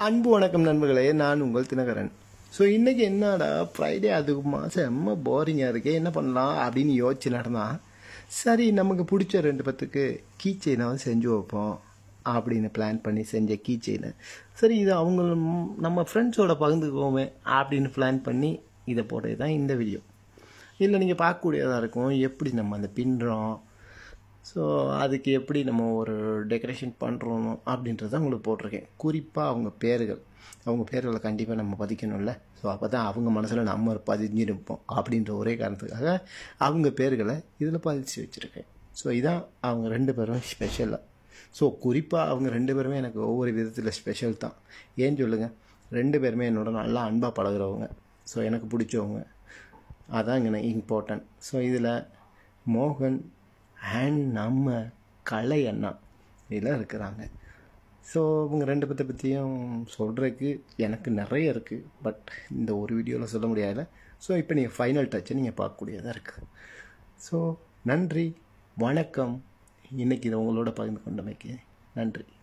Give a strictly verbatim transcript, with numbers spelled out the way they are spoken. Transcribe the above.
அன்பு வணக்கம் நண்பர்களே, நான் உங்கள் தினகரன். ஸோ இன்றைக்கி என்னடா ஃப்ரைடே அதுக்குமா செம்ம போரிங்காக இருக்கே, என்ன பண்ணலாம் அப்படின்னு யோசிச்சு நடந்தா சரி நமக்கு பிடிச்ச ரெண்டு பத்துக்கு கீச்செயினாவது செஞ்சு வைப்போம் அப்படின்னு பிளான் பண்ணி செஞ்ச கீச்செயினை சரி இது அவங்க நம்ம ஃப்ரெண்ட்ஸோட பகிர்ந்துக்குவோமே அப்படின்னு பிளான் பண்ணி இதை போட்டது தான் இந்த வீடியோ. இல்லை நீங்கள் பார்க்கக்கூடியதாக இருக்கும் எப்படி நம்ம அந்த பின்னுறோம், ஸோ அதுக்கு எப்படி நம்ம ஒரு டெக்கரேஷன் பண்ணுறோம் அப்படின்றத உங்களுக்கு போட்டிருக்கேன். குறிப்பாக அவங்க பேர்கள் அவங்க பேர்களை கண்டிப்பாக நம்ம பதிக்கணும்ல. ஸோ அப்போ தான் அவங்க மனசில் நம்ம பதிஞ்சிருப்போம் அப்படின்ற ஒரே காரணத்துக்காக அவங்க பேர்களை இதில் பதிச்சு வச்சுருக்கேன். ஸோ இதான் அவங்க ரெண்டு பேரும் ஸ்பெஷலாக. ஸோ குறிப்பாக அவங்க ரெண்டு பேருமே எனக்கு ஒவ்வொரு விதத்தில் ஸ்பெஷல் தான். ஏன்னு சொல்லுங்கள், ரெண்டு பேருமே என்னோட நல்லா அன்பாக பழகிறவங்க. ஸோ எனக்கு பிடிச்சவங்க, அதான் இங்கே இம்பார்ட்டன்ட். ஸோ இதில் மோகன் அண்ட் நம்ம கலை அண்ணா இதெல்லாம் இருக்கிறாங்க. ஸோ இவங்க ரெண்டு பேர்த்த பற்றியும் சொல்கிறதுக்கு எனக்கு நிறைய இருக்குது, பட் இந்த ஒரு வீடியோவில் சொல்ல முடியாது. ஸோ இப்போ நீங்கள் ஃபைனல் டச்சை நீங்கள் பார்க்கக்கூடியதாக இருக்குது. ஸோ நன்றி, வணக்கம். இன்றைக்கி இதை உங்களோட பகிர்ந்து கொண்டமைக்கு நன்றி.